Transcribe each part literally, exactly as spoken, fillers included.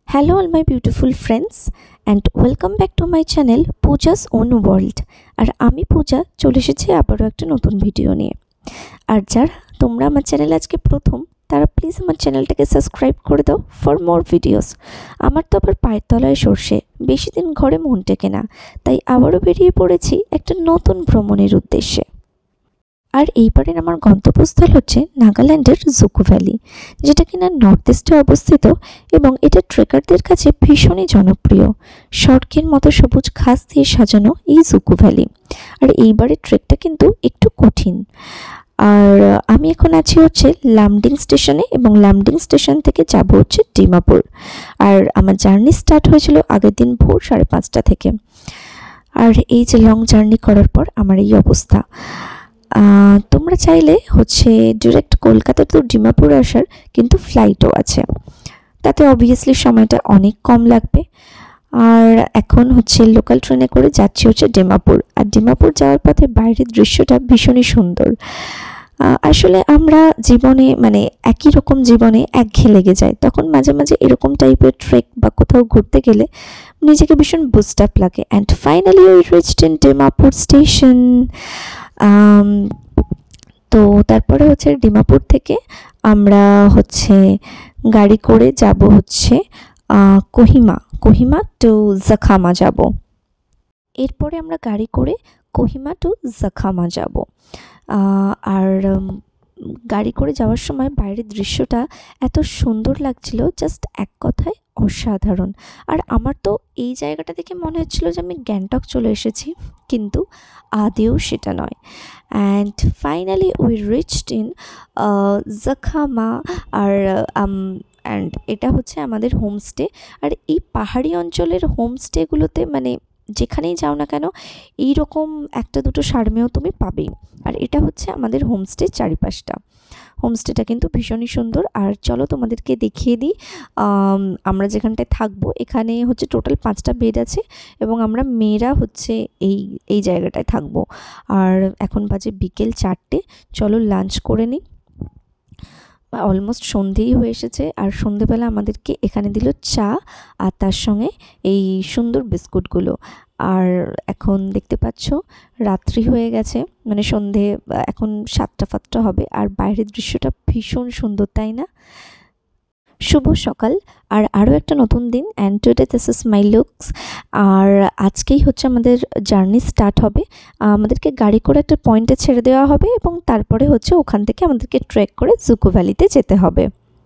Hello all my beautiful friends and welcome back to my channel Pooja's Own World। আর আমি পূজা চলে এসেছি আবারও একটা নতুন ভিডিও নিয়ে। আর যারা তোমরা আমার চ্যানেলে আজকে প্রথম তারা প্লিজ আমার চ্যানেলটাকে সাবস্ক্রাইব করে দাও ফর মোর ভিডিওস। আমার তো আবার পায়ের তলায় সর্ষে, বেশি দিন ঘরে মন টেকে না, তাই আবারও বেরিয়ে পড়েছি একটা নতুন ভ্রমণের উদ্দেশ্যে। আর এইবারের আমার গন্তব্যস্থল হচ্ছে নাগাল্যান্ডের জুকো ভ্যালি, যেটা কিনা নর্থ ইস্টে অবস্থিত এবং এটা ট্রেকারদের কাছে ভীষণই জনপ্রিয়। স্বর্গের মতো সবুজ ঘাস দিয়ে সাজানো এই জুকো ভ্যালি। আর এইবারের ট্রেকটা কিন্তু একটু কঠিন। আর আমি এখন আছি হচ্ছে লামডিং স্টেশনে এবং লামডিং স্টেশন থেকে যাব হচ্ছে ডিমাপুর। আর আমার জার্নি স্টার্ট হয়েছিল আগের দিন ভোর সাড়ে পাঁচটা থেকে। আর এই যে লং জার্নি করার পর আমার এই অবস্থা। তোমরা চাইলে হচ্ছে ডিরেক্ট কলকাতা টু ডিমাপুর আসার কিন্তু ফ্লাইটও আছে, তাতে অবভিয়াসলি সময়টা অনেক কম লাগবে। আর এখন হচ্ছে লোকাল ট্রেনে করে যাচ্ছি হচ্ছে ডিমাপুর। আর ডিমাপুর যাওয়ার পথে বাইরের দৃশ্যটা ভীষণই সুন্দর। আসলে আমরা জীবনে মানে একই রকম জীবনে একঘেয়ে লেগে যায়, তখন মাঝে মাঝে এরকম টাইপের ট্রেক বা কোথাও ঘুরতে গেলে নিজেকে ভীষণ বুস্ট আপ লাগে। And finally we reached in Dimapur station. তো তারপরে হচ্ছে ডিমাপুর থেকে আমরা হচ্ছে গাড়ি করে যাব হচ্ছে কোহিমা কোহিমা টু জাখামা যাব। এরপরে আমরা গাড়ি করে কোহিমা টু জাখামা যাব। আর গাড়ি করে যাওয়ার সময় বাইরের দৃশ্যটা এত সুন্দর লাগছিল, জাস্ট এক কথায় অসাধারণ। আর আমার তো এই জায়গাটা দেখে মনে হচ্ছিল যে আমি গ্যাংটক চলে এসেছি, কিন্তু আদেও সেটা নয়। And finally we reached in Jakhama. আর অ্যান্ড এটা হচ্ছে আমাদের হোমস্টে। আর এই পাহাড়ি অঞ্চলের হোমস্টেগুলোতে মানে যেখানেই যাও না কেন এই রকম একটা দুটো সারমেয় তুমি পাবেই। আর এটা হচ্ছে আমাদের হোমস্টের চারিপাশটা। হোমস্টেটা কিন্তু ভীষণই সুন্দর। আর চলো তোমাদেরকে দেখিয়ে দিই আমরা যেখানটায় থাকবো। এখানে হচ্ছে টোটাল পাঁচটা বেড আছে এবং আমরা মেয়েরা হচ্ছে এই এই জায়গাটায় থাকবো। আর এখন বাজে বিকেল চারটে, চলো লাঞ্চ করে নিই। অলমোস্ট সন্ধেই হয়ে এসেছে। আর সন্ধেবেলা আমাদেরকে এখানে দিল চা আর তার সঙ্গে এই সুন্দর বিস্কুটগুলো। আর এখন দেখতে পাচ্ছ রাত্রি হয়ে গেছে, মানে সন্ধে এখন সাতটা ফাতটা হবে। আর বাইরের দৃশ্যটা ভীষণ সুন্দর, তাই না? শুভ সকাল আর আরও একটা নতুন দিন। And today this is my looks. আর আজকেই হচ্ছে আমাদের জার্নি স্টার্ট হবে। আমাদেরকে গাড়ি করে একটা পয়েন্টে ছেড়ে দেওয়া হবে এবং তারপরে হচ্ছে ওখান থেকে আমাদেরকে ট্রেক করে জুকো ভ্যালিতে যেতে হবে।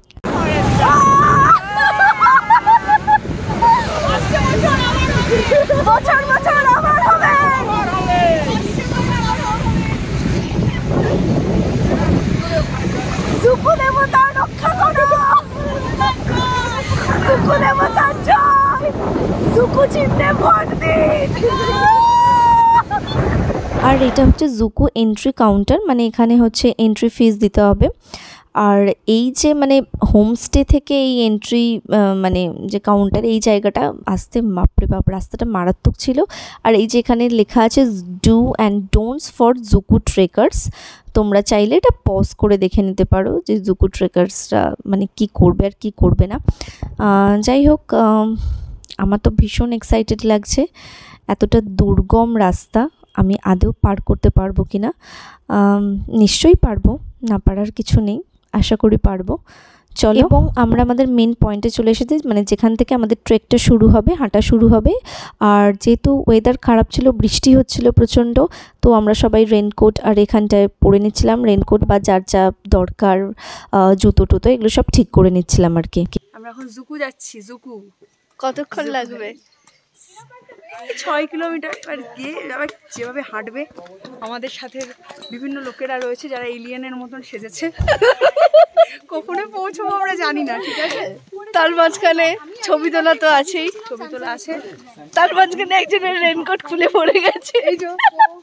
আর এটা হচ্ছে জুকো এন্ট্রি কাউন্টার, মানে এখানে হচ্ছে এন্ট্রি ফিস দিতে হবে। আর এই যে মানে হোমস্টে থেকে এই এন্ট্রি মানে যে কাউন্টার, এই জায়গাটা আসতে বাপরে বাপ রাস্তাটা মারাত্মক ছিল। আর এই যে এখানে লেখা আছে do and don'ts for Dzukou trekkers. তোমরা চাইলে এটা পজ করে দেখে নিতে পারো যে জুকো ট্রেকার্সরা মানে কি করবে আর কি করবে না। যাই হোক, আমার তো ভীষণ এক্সাইটেড লাগছে। এতটা দুর্গম রাস্তা আমি আদৌ পার করতে পারবো কি না, নিশ্চয়ই পারবো, না পারার কিছু নেই, আশা করি পারবো। চলো, এবং আমরা আমাদের মেন পয়েন্টে চলে এসেছি, মানে যেখান থেকে আমাদের ট্রেকটা শুরু হবে, হাঁটা শুরু হবে। আর যেহেতু ওয়েদার খারাপ ছিল, বৃষ্টি হচ্ছিল প্রচণ্ড, তো আমরা সবাই রেনকোট আর এখানটায় পরে নিচ্ছিলাম। রেনকোট বা যার যা দরকার জুতো টুতো এগুলো সব ঠিক করে নিচ্ছিলাম আর কি। আমরা এখন জুকু যাচ্ছি। জুকু কতক্ষণ লাগবে? ছয় কিলোমিটার। এবার গিয়ে আবার যেভাবে হাঁটবে, আমাদের সাথে বিভিন্ন লোকেরা রয়েছে যারা এলিয়েনের মতন সেজেছে। কখনো পৌঁছবো আমরা জানি না, ঠিক আছে? তার মাঝখানে ছবি তোলা তো আছেই, ছবি তোলা আছে। তার মাঝখানে একজনের রেনকোট খুলে পড়ে গেছে। এই যে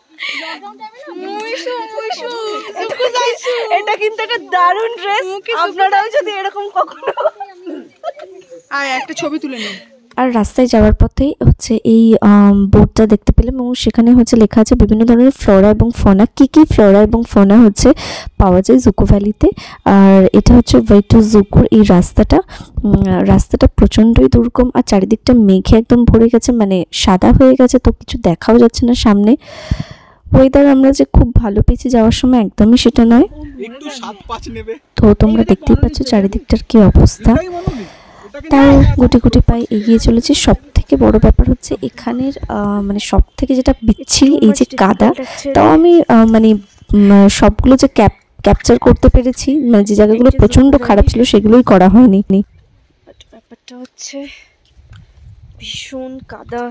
এটা কিন্তু একটা দারুণ ড্রেস, আপনারাও যদি এরকম কখনো। আর একটা ছবি তুলে নিন। আর রাস্তায় যাওয়ার পথেই হচ্ছে এই বোর্ডটা দেখতে পেলাম এবং সেখানে হচ্ছে লেখা আছে বিভিন্ন ধরনের ফ্লোরা এবং ফনা, কী কী ফ্লোরা এবং ফনা হচ্ছে পাওয়া যায় জুকো ভ্যালিতে। আর এটা হচ্ছে ওয়ে টু জুকোর এই রাস্তাটা। রাস্তাটা প্রচণ্ডই দুর্গম আর চারিদিকটা মেঘে একদম ভরে গেছে, মানে সাদা হয়ে গেছে, তো কিছু দেখাও যাচ্ছে না সামনে। ওয়েদার আমরা যে খুব ভালো পেয়েছি যাওয়ার সময়, একদমই সেটা নয়। তো তোমরা দেখতেই পাচ্ছ চারিদিকটার কি অবস্থা। তাও গুটি গুটি পায়ে এগিয়ে চলেছি। সব থেকে বড় ব্যাপার হচ্ছে এখানের মানে সব থেকে যেটা বিচ্ছিরি এই যে কাদা। তাও আমি মানে সবগুলো যে ক্যাপ ক্যাপচার করতে পেরেছি, মানে যে জায়গাগুলো প্রচণ্ড খারাপ ছিল সেগুলোই করা হয়নি। ব্যাপারটা হচ্ছে ভীষণ কাদা।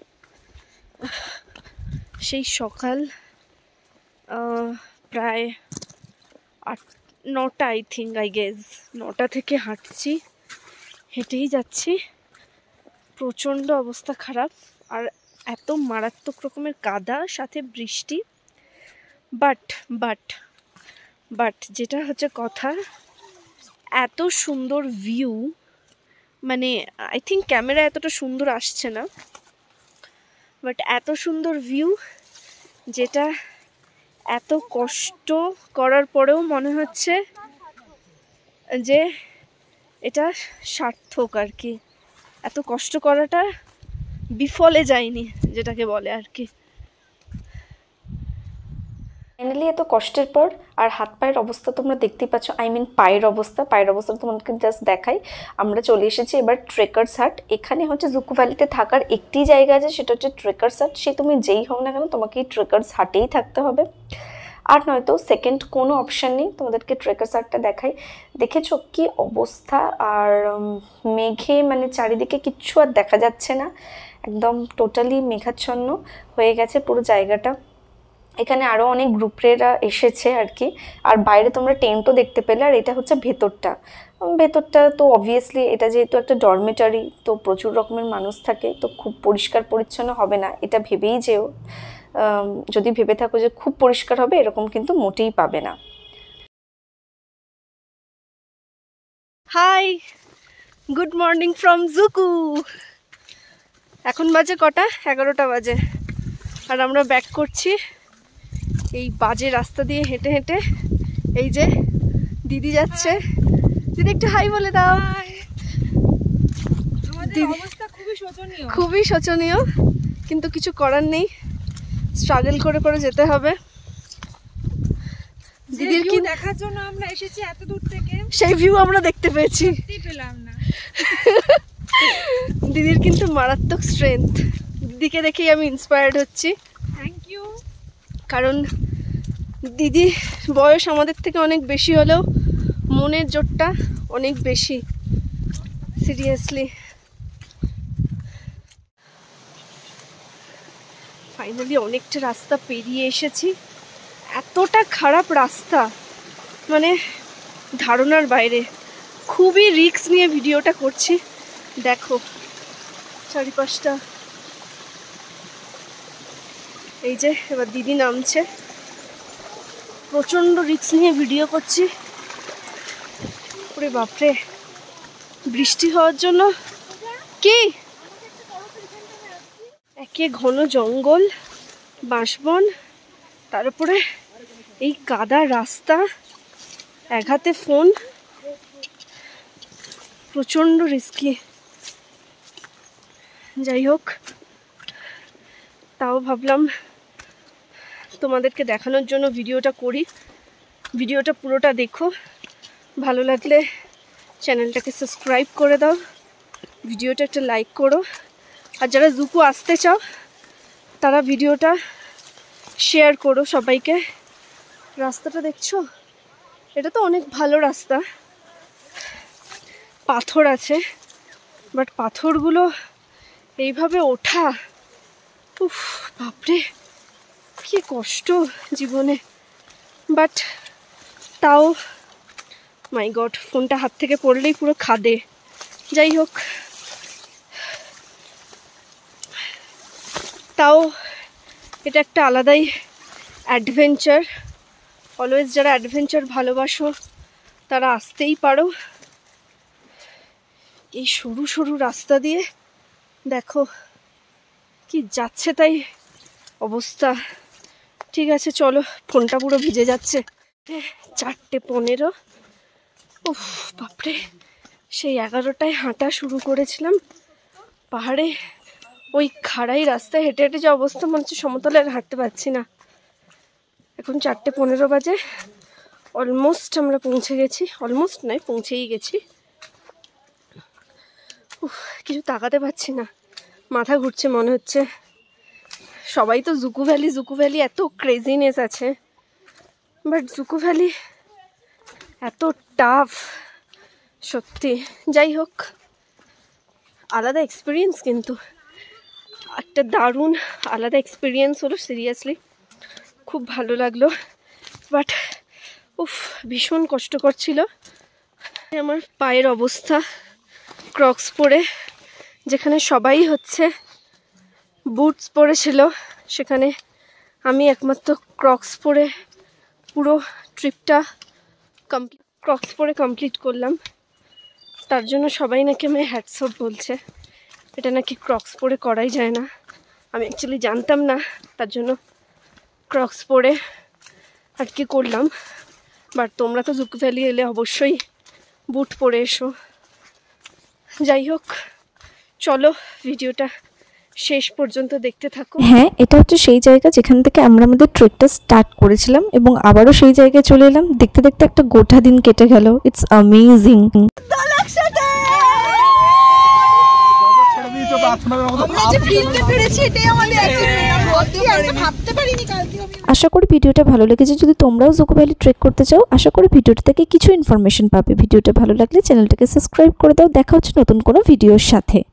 সেই সকাল প্রায় আট নটা আই থিঙ্ক আই গেস নটা থেকে হাঁটছি, হেঁটেই যাচ্ছি। প্রচণ্ড অবস্থা খারাপ আর এত মারাত্মক রকমের কাদা, সাথে বৃষ্টি। বাট বাট বাট যেটা হচ্ছে কথা, এত সুন্দর ভিউ, মানে আই থিঙ্ক ক্যামেরা এতটা সুন্দর আসছে না, বাট এত সুন্দর ভিউ যেটা এত কষ্ট করার পরেও মনে হচ্ছে যে এটা সার্থক আর কি। এত কষ্ট করাটা বিফলে যায়নি, যেটাকে বলে আর কি। ফাইনালি এত কষ্টের পর আর হাত পায়ের অবস্থা তোমরা দেখতেই পাচ্ছ, আই মিন পায়ের অবস্থা পায়ের অবস্থা তোমাদেরকে জাস্ট দেখাই। আমরা চলে এসেছি এবার ট্রেকার্স হাট। এখানে হচ্ছে জুকো ভ্যালিতে থাকার একটি জায়গা আছে, সেটা হচ্ছে ট্রেকার্স হাট। সে তুমি যেই হোক না কেন তোমাকে এই ট্রেকার্স হাটেই থাকতে হবে, আর নয়তো সেকেন্ড কোনো অপশান নেই। তোমাদেরকে ট্রেকার্স হাটটা দেখাই। দেখেছো কি অবস্থা, আর মেঘে মানে চারিদিকে কিচ্ছু আর দেখা যাচ্ছে না, একদম টোটালি মেঘাচ্ছন্ন হয়ে গেছে পুরো জায়গাটা। এখানে আরও অনেক গ্রুপেরা এসেছে আর কি। আর বাইরে তোমরা টেন্টও দেখতে পেলে। আর এটা হচ্ছে ভেতরটা। ভেতরটা তো অবভিয়াসলি এটা যেহেতু একটা ডরমেটারি, তো প্রচুর রকমের মানুষ থাকে, তো খুব পরিষ্কার পরিচ্ছন্ন হবে না এটা ভেবেই যেও। যদি ভেবে থাকো যে খুব পরিষ্কার হবে, এরকম কিন্তু মোটেই পাবে না। Hi, good morning from Dzukou. এখন বাজে কটা? এগারোটা বাজে। আর আমরা ব্যাক করছি এই বাজে রাস্তা দিয়ে হেঁটে হেঁটে। এই যে দিদি যাচ্ছে, দিদি একটু হাই বলে দাও। দিদি খুবই শোচনীয়, খুবই শোচনীয়, কিন্তু কিছু করার নেই, স্ট্রাগল করে করে যেতে হবে। দিদির কি দেখার জন্য আমরা এসেছি এত দূর থেকে, সেই ভিউ আমরা দেখতে পেয়েছি, পেলাম না। দিদির কিন্তু মারাত্মক স্ট্রেংথ। দিদিকে দেখেই আমি ইন্সপায়ার্ড হচ্ছি। Thank you. কারণ দিদি বয়স আমাদের থেকে অনেক বেশি হলেও মনের জোরটা অনেক বেশি, সিরিয়াসলি। ফাইনালি অনেকটা রাস্তা পেরিয়ে এসেছি। এতটা খারাপ রাস্তা, মানে ধারণার বাইরে। খুবই রিস্ক নিয়ে ভিডিওটা করছি। দেখো চারিপাশটা। এই যে এবার দিদি নামছে, প্রচণ্ড রিস্ক নিয়ে ভিডিও করছি। ওরে বাপরে, বৃষ্টি হওয়ার জন্য কি একে ঘন জঙ্গল, বাঁশবন, তার উপরে এই কাদা রাস্তা, এক হাতে ফোন, প্রচণ্ড রিস্কি। যাই হোক, তাও ভাবলাম তোমাদেরকে দেখানোর জন্য ভিডিওটা করি। ভিডিওটা পুরোটা দেখো, ভালো লাগলে চ্যানেলটাকে সাবস্ক্রাইব করে দাও, ভিডিওটা একটা লাইক করো। আর যারা জুকু আসতে চাও তারা ভিডিওটা শেয়ার করো সবাইকে। রাস্তাটা দেখছো, এটা তো অনেক ভালো রাস্তা, পাথর আছে, বাট পাথরগুলো এইভাবে ওঠা, উফ বাপরে কি কষ্ট জীবনে। বাট তাও মাই গড, ফোনটা হাত থেকে পড়লেই পুরো খাদে। যাই হোক, তাও এটা একটা আলাদাই অ্যাডভেঞ্চার। অলওয়েজ যারা অ্যাডভেঞ্চার ভালোবাসো তারা আসতেই পারো। এই সরু সরু রাস্তা দিয়ে দেখো কি যাচ্ছে তাই অবস্থা। ঠিক আছে চলো, ফোনটা পুরো ভিজে যাচ্ছে। চারটে পনেরো উফ বাপরে, সেই এগারোটায় হাঁটা শুরু করেছিলাম পাহাড়ে, ওই খাড়াই রাস্তায় হেঁটে হেঁটে যে অবস্থা, মনে হচ্ছে সমতলে আর হাঁটতে পারছি না। এখন চারটে পনেরো বাজে, অলমোস্ট আমরা পৌঁছে গেছি। অলমোস্ট নয়, পৌঁছেই গেছি। উফ কিছু তাকাতে পারছি না, মাথা ঘুরছে মনে হচ্ছে। সবাই তো জুকু ভ্যালি জুকু ভ্যালি এত ক্রেজিনেস আছে, বাট জুকু ভ্যালি এত টাফ সত্যি। যাই হোক, আলাদা এক্সপিরিয়েন্স, কিন্তু একটা দারুণ আলাদা এক্সপিরিয়েন্স হলো। সিরিয়াসলি খুব ভালো লাগলো, বাট উফ ভীষণ কষ্টকর ছিল। আমার পায়ের অবস্থা, ক্রক্স পরে, যেখানে সবাই হচ্ছে বুটস পরেছিল, সেখানে আমি একমাত্র ক্রক্স পরে পুরো ট্রিপটা কমপ্লিট ক্রক্স পরে কমপ্লিট করলাম। তার জন্য সবাই নাকি আমি হ্যাটস অফ বলছে। এটা নাকি ক্রক্স পরে করাই যায় না, আমি অ্যাকচুয়ালি জানতাম না, তার জন্য ক্রক্স পরে আর কি করলাম। বাট তোমরা তো জুকু ভ্যালি এলে অবশ্যই বুট পরে এসো। যাই হোক চলো, ভিডিওটা শেষ পর্যন্ত দেখতে থাকো। হ্যাঁ, এটা হচ্ছে সেই জায়গা যেখান থেকে আমরা আমাদের ট্রেকটা স্টার্ট করেছিলাম, এবং আবারও সেই জায়গায় চলে এলাম। দেখতে দেখতে একটা গোটা দিন কেটে গেল। It's amazing. আশা করি ভিডিওটা ভালো লেগেছে। যদি তোমরাও জুকু ভ্যালি ট্রেক করতে চাও, আশা করি ভিডিওটা থেকে কিছু ইনফরমেশন পাবে। ভিডিওটা ভালো লাগলে চ্যানেলটাকে সাবস্ক্রাইব করে দাও। দেখা হচ্ছে নতুন কোনো ভিডিওর সাথে।